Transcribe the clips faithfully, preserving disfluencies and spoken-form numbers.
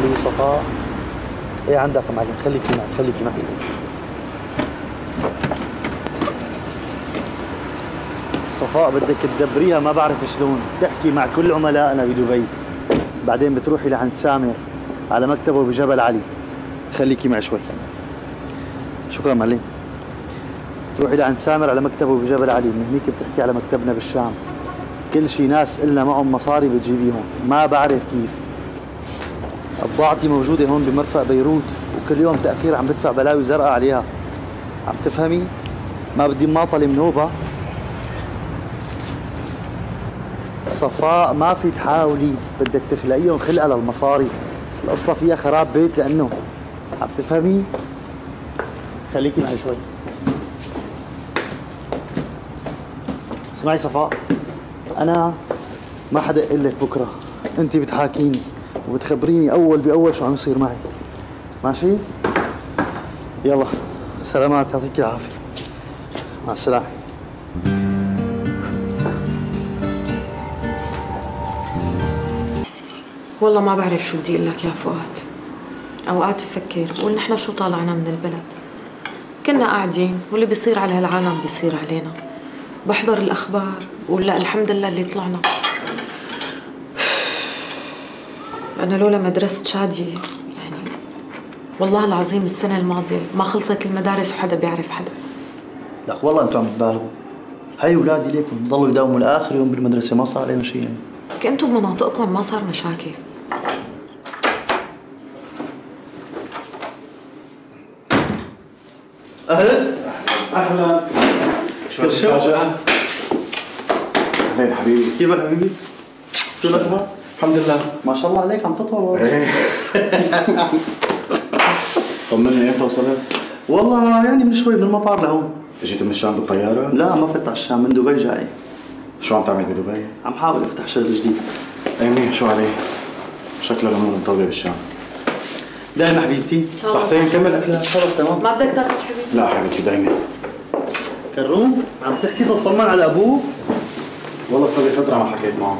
حبيبي صفاء. ايه عندك يا معلم؟ خليكي معي خليكي معي. صفاء بدك تدبريها ما بعرف شلون، تحكي مع كل عملائنا بدبي، بعدين بتروحي لعند سامر على مكتبه بجبل علي. خليكي معي شوي. شكرا معلم. تروحي لعند سامر على مكتبه بجبل علي، من هنيك بتحكي على مكتبنا بالشام. كل شي ناس إلنا معهم مصاري بتجيبيهم، ما بعرف كيف. بضاعتي موجودة هون بمرفأ بيروت، وكل يوم تأخير عم بدفع بلاوي زرقاء عليها. عم تفهمي؟ ما بدي ماطلة منوبة. صفاء ما في تحاولي، بدك تخلقيهم خلقة للمصاري. القصة فيها خراب بيت لأنه عم تفهمي؟ خليكي معي شوي. اسمعي صفاء، أنا ما حدا يقول لك بكرة، أنت بتحاكيني وبتخبريني أول بأول شو عم يصير معي، ماشي؟ يلا سلامات، يعطيك العافية، مع السلامة. والله ما بعرف شو بدي اقول لك يا فؤاد. اوقات بفكر بقول نحن شو طالعنا من البلد، كنا قاعدين واللي بيصير على هالعالم بيصير علينا. بحضر الاخبار بقول لا الحمد لله اللي طلعنا. انا لولا مدرسة شادية يعني والله العظيم السنة الماضية ما خلصت المدارس وحدا بيعرف حدا. لك والله انتم عم تبالغوا. هي اولادي ليكم ضلوا يداوموا لاخر يوم بالمدرسة، ما صار عليهم شيء يعني. كنتوا بمناطقكم ما صار مشاكل. اهلا اهلا. شو المفاجأة؟ اهلين حبيبي. كيفك حبيبي؟ شو الاخبار؟ الحمد لله. ما شاء الله عليك عم تطول والله. طمني امتى وصلت؟ والله يعني من شوي من المطار لهون. اجيت من الشام بالطيارة؟ لا ما فتح الشام، من دبي جاي. شو عم تعمل بدبي؟ عم حاول افتح شغل جديد. اي منيح، شو عليه؟ شكله الامور مطوبة بالشام. دايما حبيبتي. صحتين كمل اكلات. خلص تمام. ما بدك تاكل حبيبي؟ لا حبيبتي دايما. كروم عم تحكي تطمن على ابوك؟ والله صار لي فترة ما حكيت معه.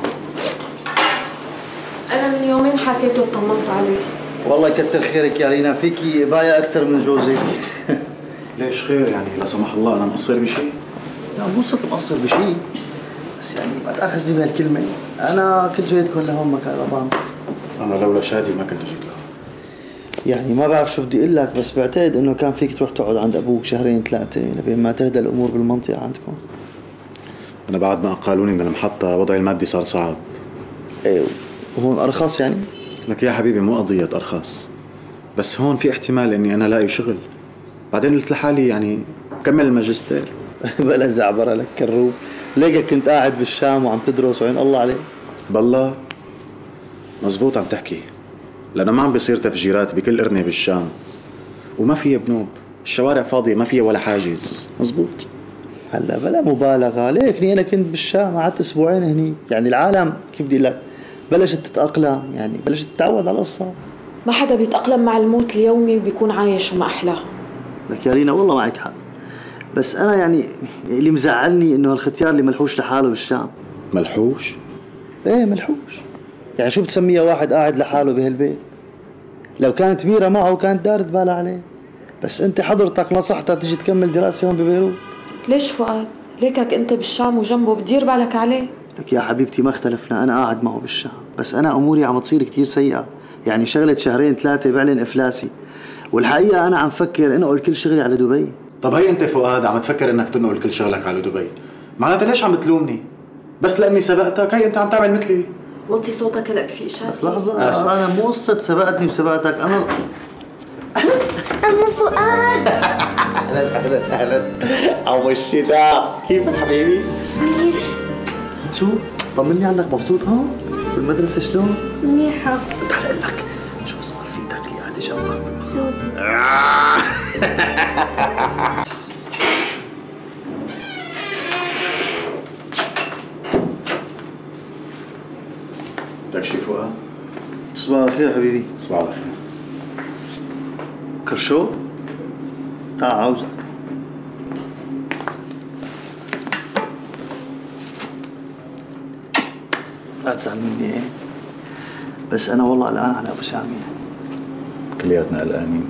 انا من يومين حكيت وطمنت عليه. والله كتر خيرك يا رينا، فيكي باية أكثر من جوزك. ليش خير يعني؟ لا سمح الله أنا مقصر بشيء؟ لا مو صرت مقصر بشيء، بس يعني ما تأخذني بهالكلمة، أنا كنت جايتكم لهون مكان رضان. أنا لولا شادي ما كنت جيت لها. يعني ما بعرف شو بدي أقول لك، بس بعتقد إنه كان فيك تروح تقعد عند أبوك شهرين ثلاثة لبين ما تهدى الأمور بالمنطقة عندكم. أنا بعد ما أقالوني من المحطة وضعي المادي صار صعب. إيه وهون أرخص يعني؟ لك يا حبيبي مو قضية أرخص، بس هون في احتمال إني أنا لاقي شغل. بعدين قلت لحالي يعني كمل الماجستير. بلا زعبرة لك كروب، ليك كنت قاعد بالشام وعم تدرس وعين الله عليك. بالله مزبوط عم تحكي، لأنه ما عم بيصير تفجيرات بكل قرنة بالشام، وما فيها بنوب، الشوارع فاضية ما فيها ولا حاجز. مزبوط. هلا بلا مبالغة، ليكني أنا كنت بالشام قعدت أسبوعين هني، يعني العالم كيف بدي لك بلشت تتأقلم، يعني بلشت تتعود على القصة. ما حدا بيتأقلم مع الموت اليومي وبيكون عايش وما أحلاه. لك يا رينا والله معك حق، بس أنا يعني اللي مزعلني إنه هالختيار اللي ملحوش لحاله بالشام. ملحوش؟ إيه ملحوش، يعني شو بتسميها واحد قاعد لحاله بهالبيت؟ لو كانت ميرا معه كانت دارت بالها عليه، بس أنت حضرتك نصحتها تجي تكمل دراسة هون ببيروت. ليش فؤاد؟ ليكك أنت بالشام وجنبه بدير بالك عليه؟ لك يا حبيبتي ما اختلفنا، أنا قاعد معه بالشام، بس أنا أموري عم تصير كتير سيئة، يعني شغلة شهرين ثلاثة بعلن إفلاسي، والحقيقة أنا عم فكر أنقل كل شغلي على دبي. طب هي أنت فؤاد عم تفكر إنك تنقل كل شغلك على دبي، معناتها ليش عم تلومني؟ بس لأني سبقتك هي أنت عم تعمل مثلي. وطي صوتك هلا في إشارة. لحظة آسف. أنا مو قصة سبقتني وسبقتك، أنا أم فؤاد. أهلا أهلا أهلا أبو الشتاء، كيفك حبيبي؟ شو؟ طمني عنك، مبسوط هون؟ بالمدرسة شلون؟ منيحة. تعال أقول لك شو اسمها رفيقتك اللي قاعدة جنبك؟ سوزي. بدك شي فؤاد؟ صباح الخير حبيبي. صباح الخير. كرشو؟ تعال عاوزك. لا تزعل مني ايه؟ بس أنا والله قلقان على أبو سامي يعني. كلياتنا قلقانين.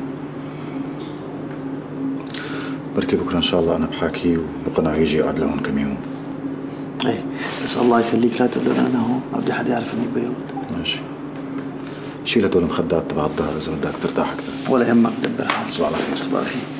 بركي بكره ان شاء الله انا بحاكي وبقنع يجي يقعد لهون كم يوم. ايه بس الله يخليك لا تقول له انا هون، ما بدي حدا يعرف اني ببيروت. ماشي. شيل هدول المخدات تبع الظهر اذا بدك ترتاح اكثر. ولا يهمك، دبر حالك. تصبح على خير. تصبح على خير.